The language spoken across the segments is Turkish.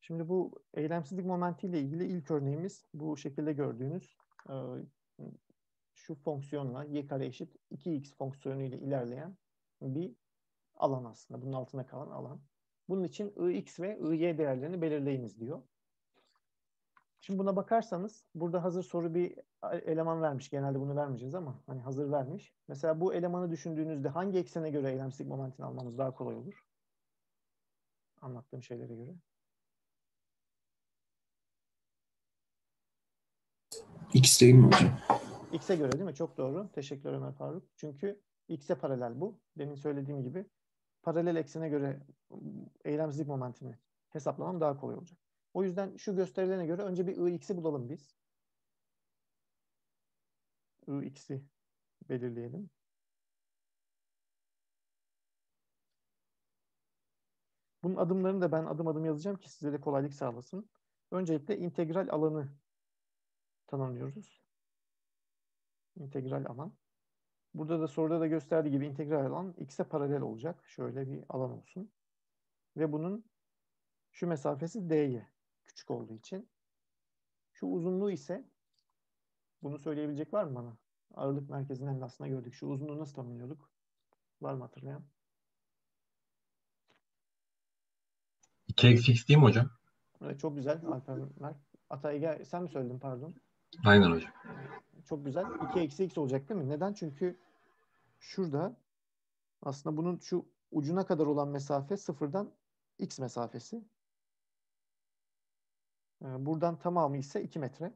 Şimdi bu eylemsizlik momenti ile ilgili ilk örneğimiz bu şekilde gördüğünüz şu fonksiyonla y kare eşit 2x fonksiyonu ile ilerleyen bir alan aslında. Bunun altında kalan alan. Bunun için ix ve y değerlerini belirleyiniz diyor. Şimdi buna bakarsanız burada hazır soru bir eleman vermiş. Genelde bunu vermeyeceğiz ama hani hazır vermiş. Mesela bu elemanı düşündüğünüzde hangi eksene göre eylemsizlik momentini almamız daha kolay olur? Anlattığım şeylere göre. X değil mi hocam? X'e göre değil mi? Çok doğru. Teşekkürler Ömer Faruk. Çünkü X'e paralel bu. Demin söylediğim gibi paralel eksene göre eylemsizlik momentini hesaplamam daha kolay olacak. O yüzden şu gösterilene göre önce bir Ix'i bulalım biz. Ix'i belirleyelim. Bunun adımlarını da ben adım adım yazacağım ki size de kolaylık sağlasın. Öncelikle integral alanı tanımlıyoruz. İntegral alan. Burada da soruda da gösterdiği gibi integral alan x'e paralel olacak. Şöyle bir alan olsun. Ve bunun şu mesafesi dy. Küçük olduğu için. Şu uzunluğu ise bunu söyleyebilecek var mı bana? Ağırlık merkezinden de aslında gördük. Şu uzunluğu nasıl tanımlıyorduk? Var mı hatırlayan? 2x değil mi hocam? Evet, çok güzel. Alper Mert. Atay gel. Sen mi söyledin pardon? Aynen hocam. Çok güzel. 2 eksi x olacak değil mi? Neden? Çünkü şurada aslında bunun şu ucuna kadar olan mesafe sıfırdan x mesafesi. Buradan tamamı ise 2 metre.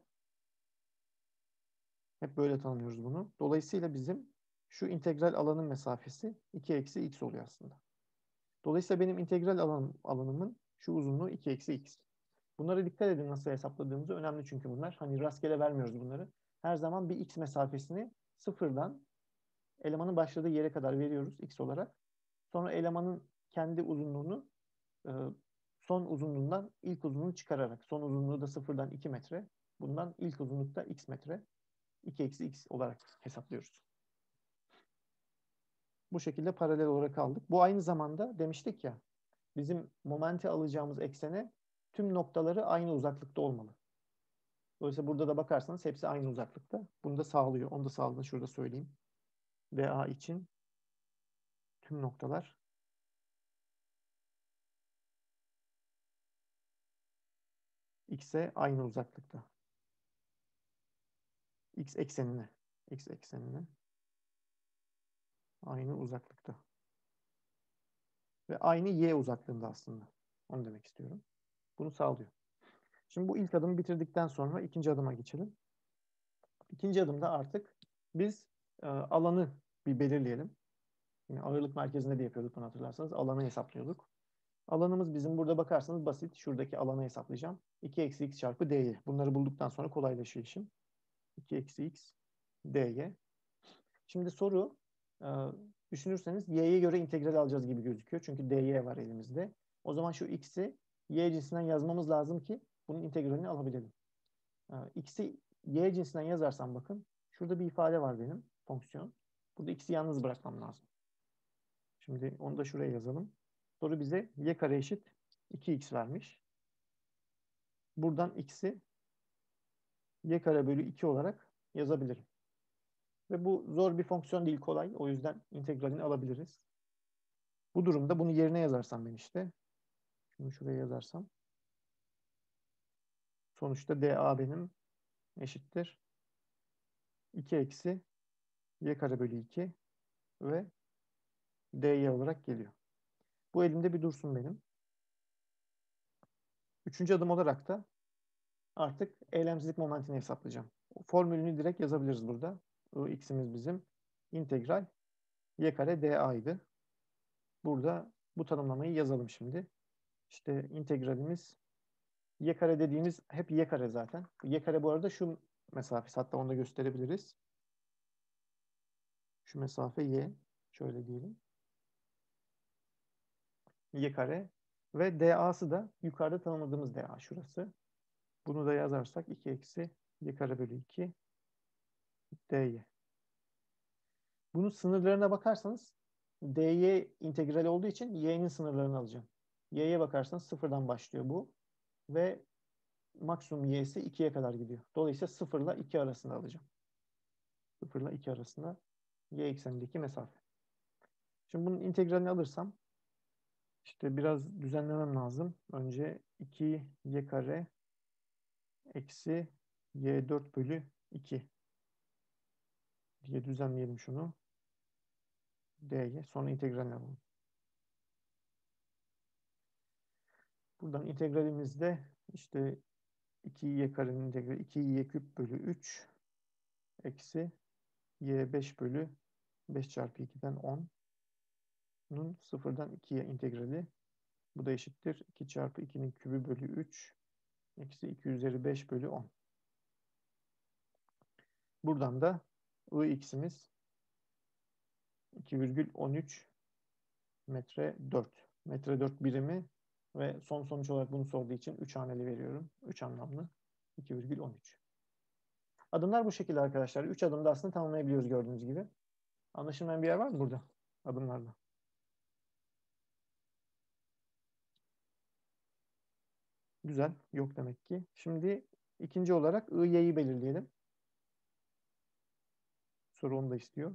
Hep böyle tanımlıyoruz bunu. Dolayısıyla bizim şu integral alanın mesafesi 2 eksi x oluyor aslında. Dolayısıyla benim integral alanımın şu uzunluğu 2 eksi x. Bunlara dikkat edin nasıl hesapladığımızı. Önemli çünkü bunlar. Hani rastgele vermiyoruz bunları. Her zaman bir x mesafesini sıfırdan elemanın başladığı yere kadar veriyoruz x olarak. Sonra elemanın kendi uzunluğunu son uzunluğundan ilk uzunluğunu çıkararak, son uzunluğu da sıfırdan 2 metre. Bundan ilk uzunlukta x metre. 2 eksi x olarak hesaplıyoruz. Bu şekilde paralel olarak aldık. Bu aynı zamanda demiştik ya, bizim momenti alacağımız eksene tüm noktaları aynı uzaklıkta olmalı. Dolayısıyla burada da bakarsanız hepsi aynı uzaklıkta. Bunu da sağlıyor. Onu da sağladığını şurada söyleyeyim. DA için tüm noktalar x'e aynı uzaklıkta. X eksenine. X eksenine aynı uzaklıkta. Ve aynı y uzaklığında aslında. Onu demek istiyorum. Bunu sağlıyor. Şimdi bu ilk adımı bitirdikten sonra ikinci adıma geçelim. İkinci adımda artık biz alanı bir belirleyelim. Yine ağırlık merkezinde de yapıyorduk bunu hatırlarsanız. Alanı hesaplıyorduk. Alanımız bizim burada bakarsanız basit. Şuradaki alanı hesaplayacağım. 2 eksi x çarpı dy. Bunları bulduktan sonra kolaylaşıyor işim. 2 eksi x dy. Şimdi soru düşünürseniz y'ye göre integral alacağız gibi gözüküyor. Çünkü dy var elimizde. O zaman şu x'i y cinsinden yazmamız lazım ki bunun integralini alabilelim. X'i y cinsinden yazarsam bakın. Şurada bir ifade var benim. Fonksiyon. Burada x'i yalnız bırakmam lazım. Şimdi onu da şuraya yazalım. Soru bize y kare eşit 2x vermiş. Buradan x'i y kare bölü 2 olarak yazabilirim. Ve bu zor bir fonksiyon değil, kolay. O yüzden integralini alabiliriz. Bu durumda bunu yerine yazarsam ben işte. Şunu şuraya yazarsam. Sonuçta dA benim eşittir 2 eksi y kare bölü 2 ve dy olarak geliyor. Bu elimde bir dursun benim. Üçüncü adım olarak da artık eylemsizlik momentini hesaplayacağım. Formülünü direkt yazabiliriz burada. X'imiz bizim integral y kare dA'ydı. Burada bu tanımlamayı yazalım şimdi. İşte integralimiz y kare dediğimiz hep y kare zaten. Y kare bu arada şu mesafesi. Hatta onu da gösterebiliriz. Şu mesafe y. Şöyle diyelim. Y kare. Ve dA'sı da yukarıda tanımladığımız dA şurası. Bunu da yazarsak 2 eksi y kare bölü 2 dy. Bunun sınırlarına bakarsanız dy integral olduğu için y'nin sınırlarını alacağım. Y'ye bakarsanız sıfırdan başlıyor bu. ve maksimum y'si 2'ye kadar gidiyor. Dolayısıyla 0 ile 2 arasında alacağım. 0 ile 2 arasında y eksenindeki mesafe. Şimdi bunun integralini alırsam işte biraz düzenlemem lazım. Önce 2y kare eksi y4 bölü 2 diye düzenleyelim şunu. D'ye. Sonra integralini alalım. Buradan integralimizde işte 2y karenin integrali 2y küp bölü 3 eksi y5 bölü 5 çarpı 2'den 10'nun 0'dan 2'ye integrali. Bu da eşittir 2 çarpı 2'nin kübü bölü 3 eksi 2 üzeri 5 bölü 10. Buradan da Ix'imiz 2,13 metre 4. Metre 4 birimi ve son sonuç olarak bunu sorduğu için 3 haneli veriyorum. 3 anlamlı 2,13. Adımlar bu şekilde arkadaşlar. 3 adımda aslında tamamlayabiliyoruz gördüğünüz gibi. Anlaşılmayan bir yer var mı burada? Adımlarda. Güzel. Yok demek ki. Şimdi ikinci olarak I'yi belirleyelim. Soru onu da istiyor.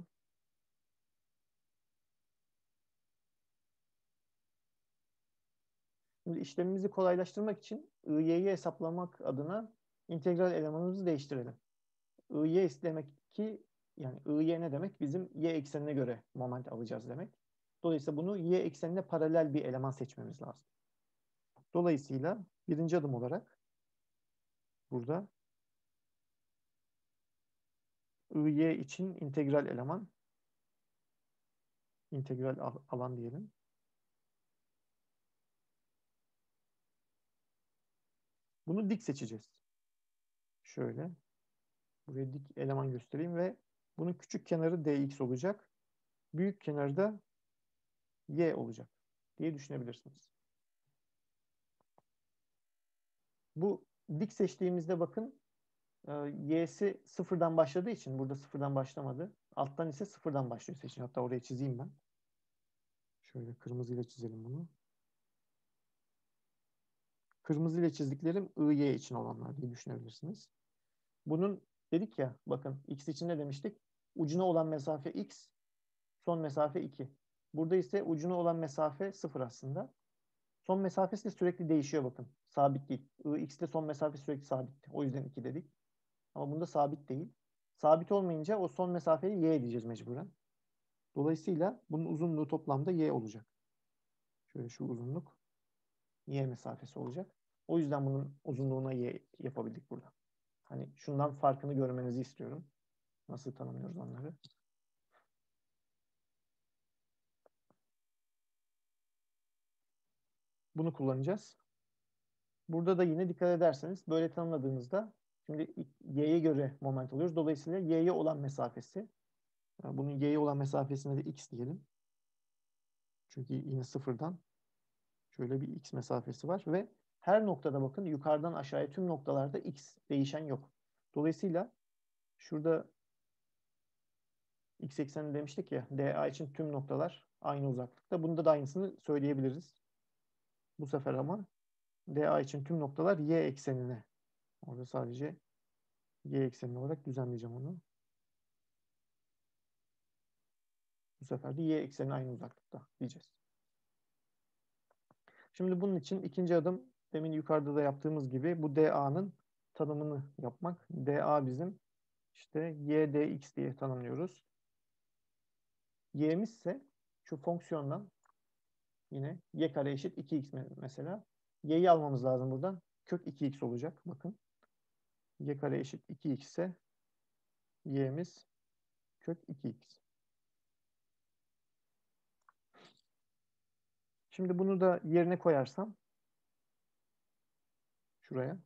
Şimdi işlemimizi kolaylaştırmak için I'yi hesaplamak adına integral elemanımızı değiştirelim. I demek ki yani I ne demek? Bizim y eksenine göre moment alacağız demek. Dolayısıyla bunu y eksenine paralel bir eleman seçmemiz lazım. Dolayısıyla birinci adım olarak burada I için integral eleman, integral alan diyelim. Bunu dik seçeceğiz. Şöyle. Buraya dik eleman göstereyim ve bunun küçük kenarı dx olacak. Büyük kenarı da y olacak diye düşünebilirsiniz. Bu dik seçtiğimizde bakın y'si sıfırdan başladığı için burada sıfırdan başlamadı. Alttan ise sıfırdan başlıyor seçin. Hatta oraya çizeyim ben. Şöyle kırmızıyla çizelim bunu. Kırmızıyla çizdiklerim y için olanlar diye düşünebilirsiniz. Bunun dedik ya bakın x için ne demiştik? Ucuna olan mesafe x, son mesafe 2. Burada ise ucuna olan mesafe 0 aslında. Son mesafesi de sürekli değişiyor bakın. Sabit değil. X'te son mesafe sürekli sabit. O yüzden 2 dedik. Ama bunda sabit değil. Sabit olmayınca o son mesafeyi y diyeceğiz mecburen. Dolayısıyla bunun uzunluğu toplamda y olacak. Şöyle şu uzunluk y mesafesi olacak. O yüzden bunun uzunluğuna y yapabildik burada. Hani şundan farkını görmenizi istiyorum. Nasıl tanımlıyoruz onları? Bunu kullanacağız. Burada da yine dikkat ederseniz böyle tanımladığımızda şimdi y'ye göre moment alıyoruz. Dolayısıyla y'ye olan mesafesi, yani bunun y'ye olan mesafesine de x diyelim. Çünkü yine sıfırdan şöyle bir x mesafesi var ve her noktada bakın yukarıdan aşağıya tüm noktalarda x değişen yok. Dolayısıyla şurada x ekseni demiştik ya DA için tüm noktalar aynı uzaklıkta. Bunda da aynısını söyleyebiliriz. Bu sefer ama DA için tüm noktalar y eksenine. Orada sadece y ekseni olarak düzenleyeceğim onu. Bu sefer de y ekseni aynı uzaklıkta diyeceğiz. Şimdi bunun için ikinci adım demin yukarıda da yaptığımız gibi bu DA'nın tanımını yapmak. DA bizim işte y dx diye tanımlıyoruz. Y'miz ise şu fonksiyondan yine y kare eşit 2x mesela. Y'yi almamız lazım buradan. Kök 2x olacak. Bakın. Y kare eşit 2x ise y'miz kök 2x. Şimdi bunu da yerine koyarsam şuraya.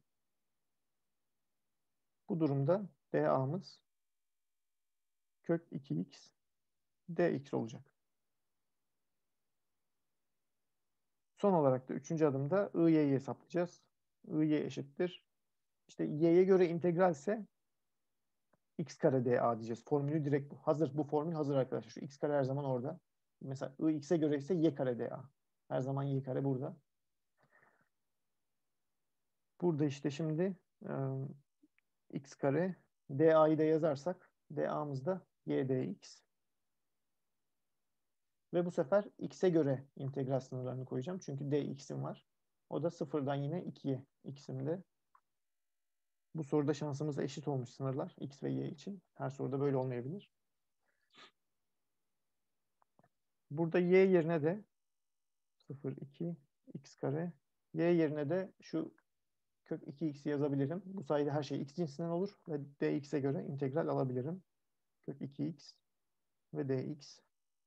Bu durumda DA'mız kök 2x dx olacak. Son olarak da üçüncü adımda i'yi hesaplayacağız. I eşittir. İşte y'ye göre integralse x kare dA diyeceğiz. Formülü direkt bu. Hazır. Bu formül hazır arkadaşlar. Şu x kare her zaman orada. Mesela x'e göre ise y kare dA. Her zaman y kare burada. Burada işte şimdi x kare da'yı da yazarsak da'mız da y dx. Ve bu sefer x'e göre integral sınırlarını koyacağım. Çünkü dx'im var. O da sıfırdan yine 2'ye x'imde. Bu soruda şansımıza eşit olmuş sınırlar x ve y için. Her soruda böyle olmayabilir. Burada y yerine de 0, 2, x kare. Y yerine de şu kök 2x'i yazabilirim. Bu sayede her şey x cinsinden olur ve dx'e göre integral alabilirim. Kök 2x ve dx.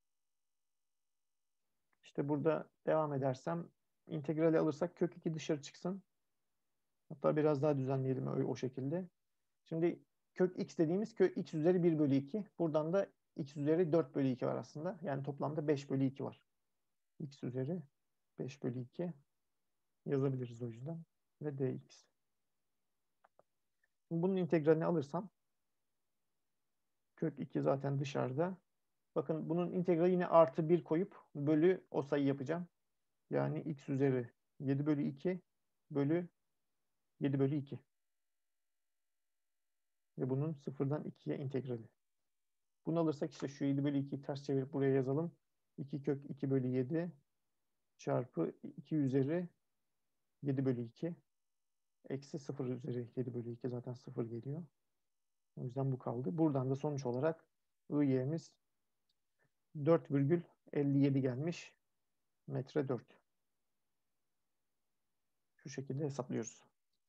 İşte burada devam edersem integrali alırsak kök 2 dışarı çıksın. Hatta biraz daha düzenleyelim o şekilde. Şimdi kök x dediğimiz kök x üzeri 1 bölü 2. Buradan da x üzeri 4 bölü 2 var aslında. Yani toplamda 5 bölü 2 var. X üzeri 5 bölü 2 yazabiliriz o yüzden. Ve dx. Şimdi bunun integralini alırsam kök 2 zaten dışarıda. Bakın bunun integrali yine artı 1 koyup bölü o sayı yapacağım. Yani x üzeri 7 bölü 2 bölü 7 bölü 2. Ve bunun sıfırdan 2'ye integrali. Bunu alırsak işte şu 7 bölü 2'yi ters çevirip buraya yazalım. 2 kök 2 bölü 7 çarpı 2 üzeri 7 bölü 2 eksi 0 üzeri 7 bölü 2 zaten 0 geliyor. O yüzden bu kaldı. Buradan da sonuç olarak IY'miz 4,57 gelmiş. Metre 4. Şu şekilde hesaplıyoruz.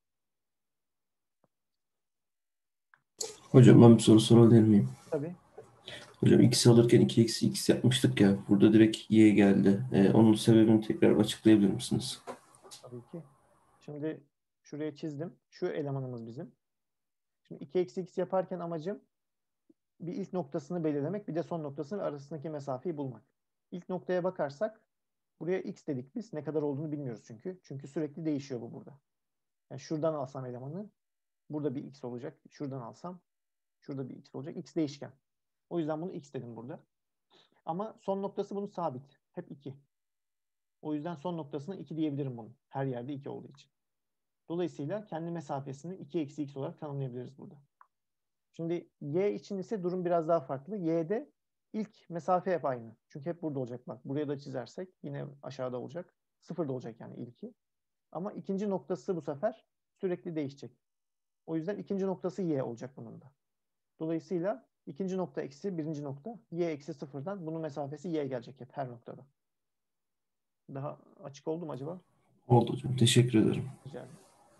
Hocam ben bir soru sorabilir miyim? Tabii. Hocam x'i alırken 2 eksi x yapmıştık ya. Burada direkt y geldi. Onun sebebini tekrar açıklayabilir misiniz? Tabii ki. Şimdi şuraya çizdim. Şu elemanımız bizim. Şimdi 2 eksi x yaparken amacım bir ilk noktasını belirlemek, bir de son noktasının arasındaki mesafeyi bulmak. İlk noktaya bakarsak buraya x dedik biz. Ne kadar olduğunu bilmiyoruz çünkü. Çünkü sürekli değişiyor bu burada. Yani şuradan alsam elemanı burada bir x olacak. Şuradan alsam şurada bir x olacak. X değişken. O yüzden bunu x dedim burada. Ama son noktası bunun sabit. Hep 2. O yüzden son noktasına 2 diyebilirim bunun. Her yerde 2 olduğu için. Dolayısıyla kendi mesafesini 2 eksi x olarak tanımlayabiliriz burada. Şimdi y için ise durum biraz daha farklı. Y'de ilk mesafe hep aynı. Çünkü hep burada olacak. Bak buraya da çizersek yine aşağıda olacak. Sıfırda olacak yani ilki. Ama ikinci noktası bu sefer sürekli değişecek. O yüzden ikinci noktası y olacak bunun da. Dolayısıyla ikinci nokta eksi birinci nokta y eksi sıfırdan bunun mesafesi y gelecek hep her noktada. Daha açık oldu mu acaba? Oldu hocam. Teşekkür ederim. Rica ederim.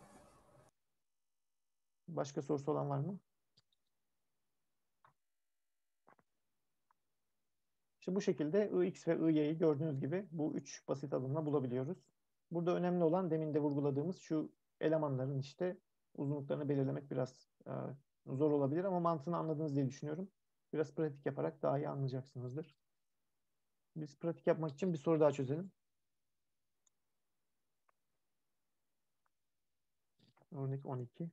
Başka sorusu olan var mı? İşte bu şekilde ix ve y'yi gördüğünüz gibi bu üç basit adımla bulabiliyoruz. Burada önemli olan demin de vurguladığımız şu elemanların işte uzunluklarını belirlemek biraz zor olabilir ama mantığını anladınız diye düşünüyorum. Biraz pratik yaparak daha iyi anlayacaksınızdır. Biz pratik yapmak için bir soru daha çözelim. Örnek 12.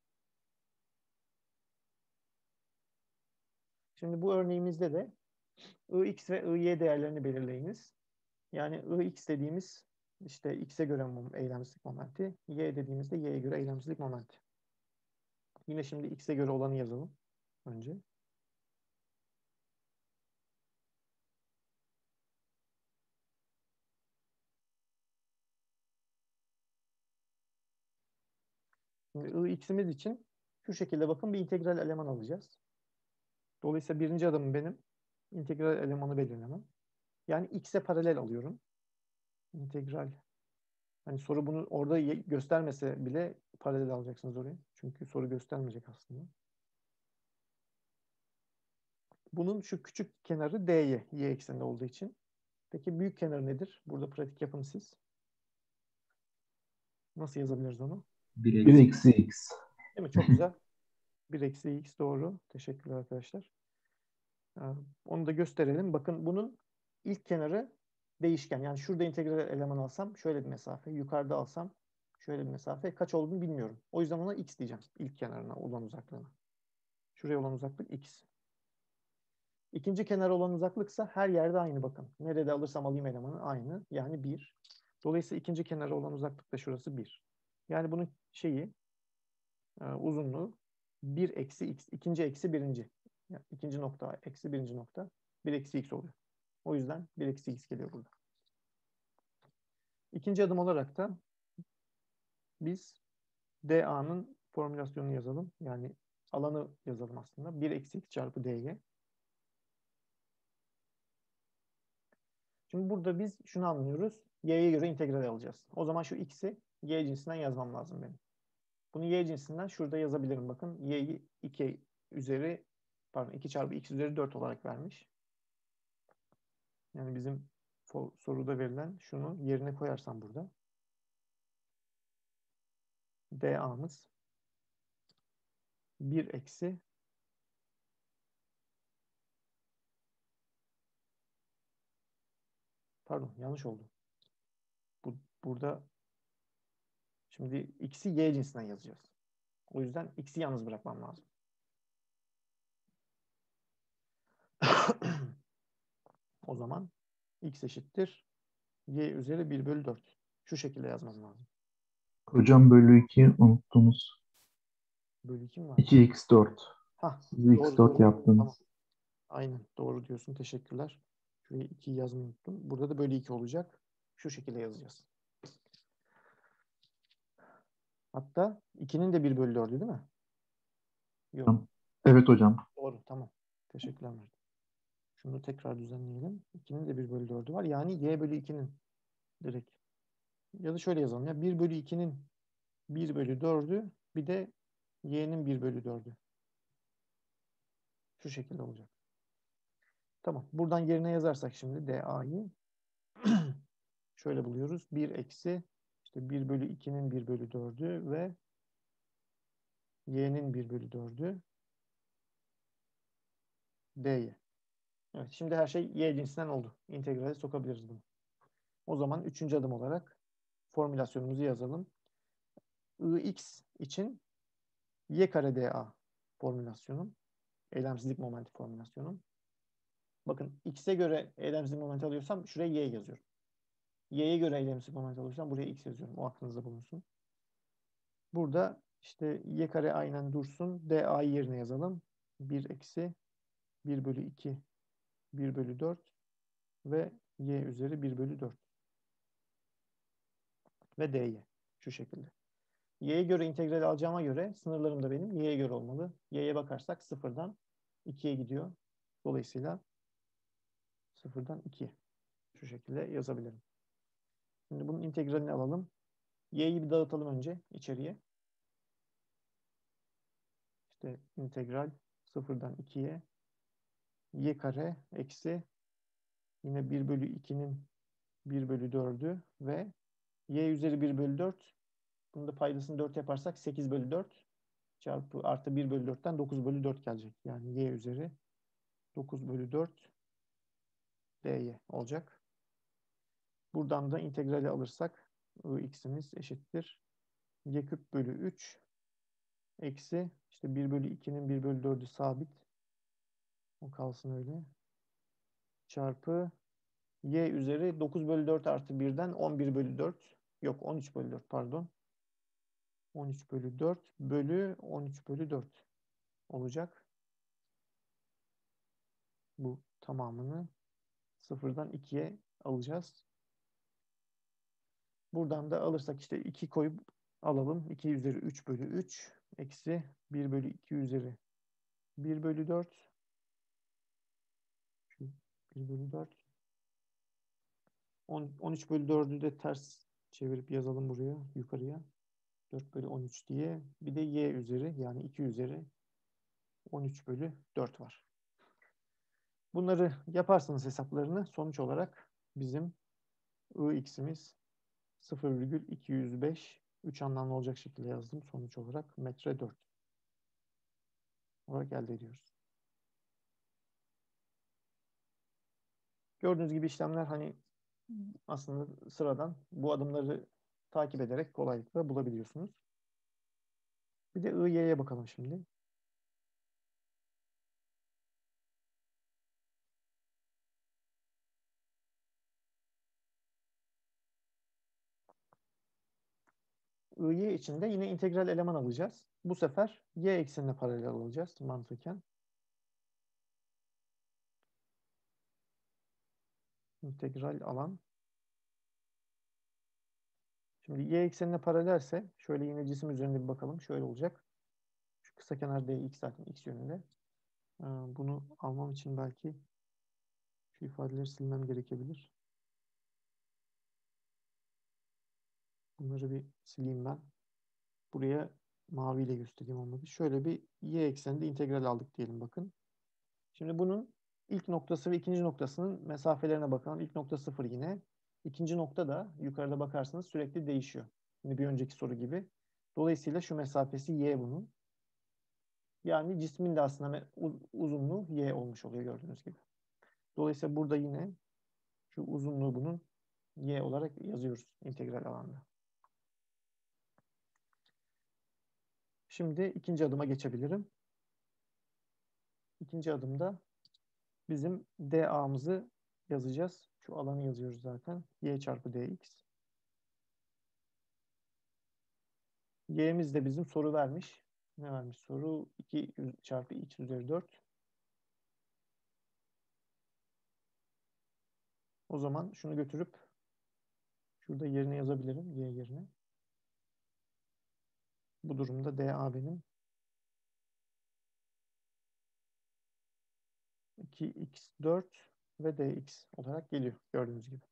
Şimdi bu örneğimizde de ix ve y değerlerini belirleyiniz. Yani ix dediğimiz işte x'e göre eylemsizlik momenti, y dediğimizde y'ye göre eylemsizlik momenti. Yine şimdi x'e göre olanı yazalım önce. Şimdi x'imiz için şu şekilde bakın bir integral eleman alacağız. Dolayısıyla birinci adımım benim integral elemanı belirlemem. Yani x'e paralel alıyorum. İntegral. Hani soru bunu orada göstermese bile paralel alacaksınız oraya. Çünkü soru göstermeyecek aslında. Bunun şu küçük kenarı dy, y ekseninde olduğu için. Peki büyük kenarı nedir? Burada pratik yapın siz. Nasıl yazabiliriz onu? 1 eksi x. Değil mi? Çok güzel. 1 eksi x doğru. Teşekkürler arkadaşlar. Onu da gösterelim. Bakın bunun ilk kenarı değişken. Yani şurada integral eleman alsam şöyle bir mesafe. Yukarıda alsam şöyle bir mesafe. Kaç olduğunu bilmiyorum. O yüzden ona x diyeceğim. İlk kenarına olan uzaklığına. Şuraya olan uzaklık x. İkinci kenara olan uzaklıksa her yerde aynı bakın. Nerede alırsam alayım elemanı aynı. Yani 1. Dolayısıyla ikinci kenara olan uzaklık da şurası 1. Yani bunun uzunluğu 1 eksi x. İkinci eksi birinci. Yani ikinci nokta eksi birinci nokta. 1 eksi x oluyor. O yüzden 1 eksi x geliyor burada. İkinci adım olarak da biz dA'nın formülasyonunu yazalım. Yani alanı yazalım aslında. 1 eksi x çarpı dy. Şimdi burada biz şunu anlıyoruz. Y'ye göre integral alacağız. O zaman şu x'i y cinsinden yazmam lazım benim. Bunu y cinsinden şurada yazabilirim. Bakın y'yi 2 çarpı x üzeri 4 olarak vermiş. Yani bizim soruda verilen şunu yerine koyarsam burada. dA'mız 1 eksi pardon yanlış oldu. Burada şimdi x'i y cinsinden yazacağız. O yüzden x'i yalnız bırakmam lazım. O zaman x eşittir y üzeri 1 bölü 4. Şu şekilde yazmam lazım. Hocam bölü 2 unuttunuz. Bölü 2 mi vardı? 2x4. Hah, Siz doğru x4 doğru. Tamam. yaptınız. Aynen doğru diyorsun. Teşekkürler. Şuraya 2'yi yazmayı unuttum. Burada da bölü 2 olacak. Şu şekilde yazacağız. Hatta 2'nin de 1 bölü 4'ü değil mi? Yok. Evet hocam. Doğru. Tamam. Teşekkürler Mert. Şunu tekrar düzenleyelim. 2'nin de 1 bölü 4'ü var. Yani y bölü 2'nin direkt. Ya da şöyle yazalım ya. 1 bölü 2'nin 1 bölü 4'ü bir de y'nin 1 bölü 4'ü. Şu şekilde olacak. Tamam. Buradan yerine yazarsak şimdi da'yı şöyle buluyoruz. 1 eksi işte 1 bölü 2'nin 1 bölü 4'ü ve y'nin 1 bölü 4'ü dy. Evet, şimdi her şey y cinsinden oldu. İntegrale sokabiliriz bunu. O zaman üçüncü adım olarak formülasyonumuzu yazalım. Ix için y kare dA formülasyonum. Eylemsizlik momenti formülasyonum. Bakın x'e göre eylemsizlik momenti alıyorsam şuraya y yazıyorum. Y'ye göre eylemsizlik momenti alıyorsam buraya x yazıyorum. O aklınızda bulunsun. Burada işte y kare aynen dursun. dA'yı yerine yazalım. 1 eksi 1 bölü 2 1 bölü 4 ve y üzeri 1 bölü 4 ve dy. Şu şekilde. Y'ye göre integral alacağıma göre sınırlarım da benim y'ye göre olmalı. Y'ye bakarsak 0'dan 2'ye gidiyor. Dolayısıyla 0'dan 2'ye. Şu şekilde yazabilirim. Şimdi bunun integralini alalım. Y'yi bir dağıtalım önce içeriye. İşte integral 0'dan 2'ye y kare eksi yine 1 bölü 2'nin 1 bölü 4'ü ve y üzeri 1 bölü 4. Bunun da paydasını 4 yaparsak 8 bölü 4 çarpı artı 1 bölü 4'ten 9 bölü 4 gelecek. Yani y üzeri 9 bölü 4 dy olacak. Buradan da integrali alırsak x'imiz eşittir. Y küp bölü 3 eksi işte 1 bölü 2'nin 1 bölü 4'ü sabit. O kalsın öyle. Çarpı y üzeri 9 bölü 4 artı 1'den 11 bölü 4. Yok 13 bölü 4 pardon. 13 bölü 4 bölü 13 bölü 4 olacak. Bu tamamını 0'dan 2'ye alacağız. Buradan da alırsak işte 2 koyup alalım. 2 üzeri 3 bölü 3 eksi 1 bölü 2 üzeri 1 bölü 4. 1 bölü 4. 13 bölü 4'ü de ters çevirip yazalım buraya yukarıya. 4 bölü 13 diye. Bir de y üzeri yani 2 üzeri 13 bölü 4 var. Bunları yaparsanız hesaplarını sonuç olarak bizim ix'imiz 0,205 3 anlamlı olacak şekilde yazdım. Sonuç olarak metre 4 olarak elde ediyoruz. Gördüğünüz gibi işlemler hani aslında sıradan bu adımları takip ederek kolaylıkla bulabiliyorsunuz. Bir de y'ye bakalım şimdi. y içinde yine integral eleman alacağız. Bu sefer y eksenine paralel alacağız mantıken. İntegral alan. Şimdi y eksenine paralelse şöyle yine cisim üzerinde bir bakalım. Şöyle olacak. Şu kısa kenar dx zaten x yönünde. Bunu almam için belki şu ifadeleri silmem gerekebilir. Bunları bir sileyim ben. Buraya maviyle göstereyim olmadı. Şöyle bir y ekseninde integral aldık diyelim bakın. Şimdi bunun ilk noktası ve ikinci noktasının mesafelerine bakalım. İlk nokta 0 yine. İkinci nokta da yukarıda bakarsanız sürekli değişiyor. Şimdi bir önceki soru gibi. Dolayısıyla şu mesafesi y bunun. Yani cismin de aslında uzunluğu y olmuş oluyor gördüğünüz gibi. Dolayısıyla burada yine şu uzunluğu bunun y olarak yazıyoruz integral alanda. Şimdi ikinci adıma geçebilirim. İkinci adımda bizim dA'mızı yazacağız. Şu alanı yazıyoruz zaten. Y çarpı dx. Y'miz de bizim soru vermiş. Ne vermiş soru? 2 çarpı x üzeri 4. O zaman şunu götürüp şurada yerine yazabilirim. Y yerine. Bu durumda dA benim 2x4 ve dx olarak geliyor. Gördüğünüz gibi.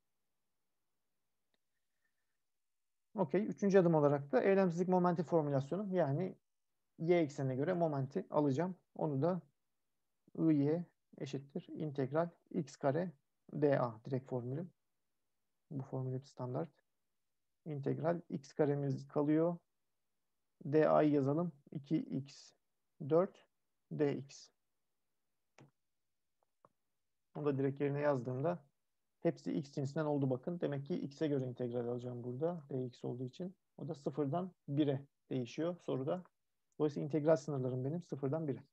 Okey. Üçüncü adım olarak da eylemsizlik momenti formülasyonu. Yani y eksenine göre momenti alacağım. Onu da I eşittir integral x kare dA direkt formülü. Bu formül hep standart. İntegral x karemiz kalıyor. dA'yı yazalım. 2x4 dx. Onu da direkt yerine yazdığımda hepsi x cinsinden oldu bakın. Demek ki x'e göre integral alacağım burada. dx olduğu için. O da sıfırdan 1'e değişiyor soruda. Dolayısıyla integral sınırlarım benim sıfırdan 1'e.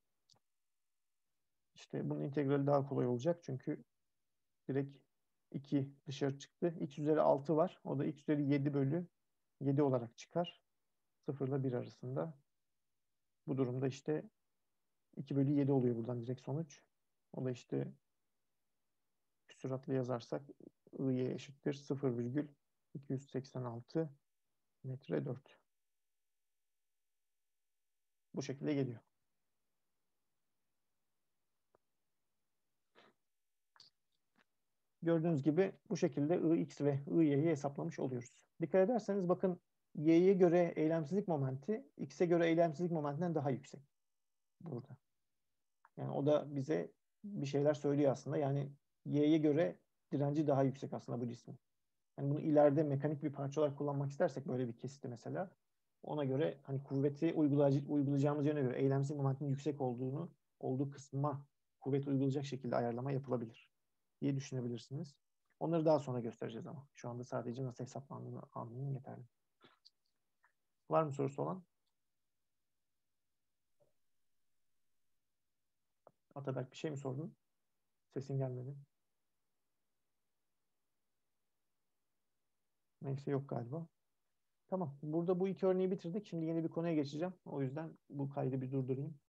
İşte bunun integrali daha kolay olacak. Çünkü direkt 2 dışarı çıktı. X üzeri 6 var. O da x üzeri 7 bölü 7 olarak çıkar. 0 ile 1 arasında. Bu durumda işte 2 bölü 7 oluyor buradan direkt sonuç. O da işte küsuratlı yazarsak I eşittir 0,286 metre 4. Bu şekilde geliyor. Gördüğünüz gibi bu şekilde Ix ve Y'yi hesaplamış oluyoruz. Dikkat ederseniz bakın Y'ye göre eylemsizlik momenti X'e göre eylemsizlik momentinden daha yüksek burada. Yani o da bize bir şeyler söylüyor aslında. Yani Y'ye göre direnci daha yüksek aslında bu cismin. Yani bunu ileride mekanik bir parça olarak kullanmak istersek böyle bir kesiti mesela ona göre hani kuvveti uygulayacağımız yöne göre eylemsizlik momentin yüksek olduğu kısma kuvvet uygulayacak şekilde ayarlama yapılabilir diye düşünebilirsiniz. Onları daha sonra göstereceğiz ama. Şu anda sadece nasıl hesaplandığını anlayın yeterli. Var mı sorusu olan? Ataberk bir şey mi sordun? Sesin gelmedi. Neyse yok galiba. Tamam. Burada bu iki örneği bitirdik. Şimdi yeni bir konuya geçeceğim. O yüzden bu kaydı bir durdurayım.